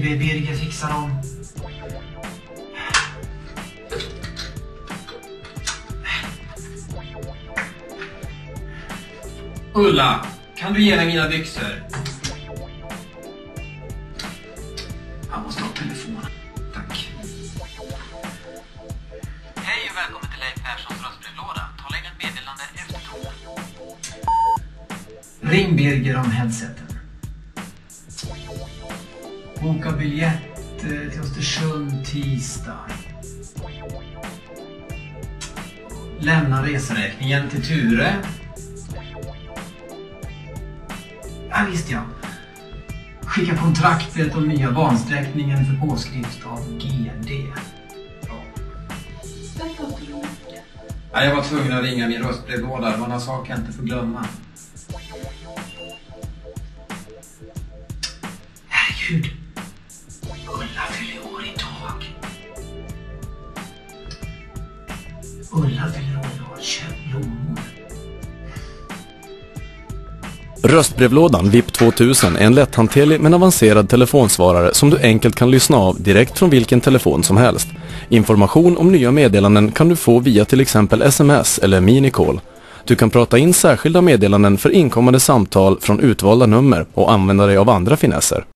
be Birger fixa dem. Ulla, kan du ge mig mina byxor? Jag måste ha telefonen. Tack. Hej och välkommen till Leif Perssons röstbrevlåda. Ta lägg ett meddelande efter tonen. Ring Birger om headseten. Boka biljett till Östersund tisdag. Lämna reseräkningen till Ture. Ja, visst ja. Skicka kontraktet om nya bansträckningen för påskrift av GD. Ja, jag var tvungen att ringa min röstbrevlåda. Det var några saker jag inte får glömma. Herregud. Ulla fyller år idag. Ulla fyller år idag. Köp blommor. Röstbrevlådan VIP 2000 är en lätthanterlig men avancerad telefonsvarare som du enkelt kan lyssna av direkt från vilken telefon som helst. Information om nya meddelanden kan du få via till exempel sms eller minicall. Du kan prata in särskilda meddelanden för inkommande samtal från utvalda nummer och använda dig av andra finesser.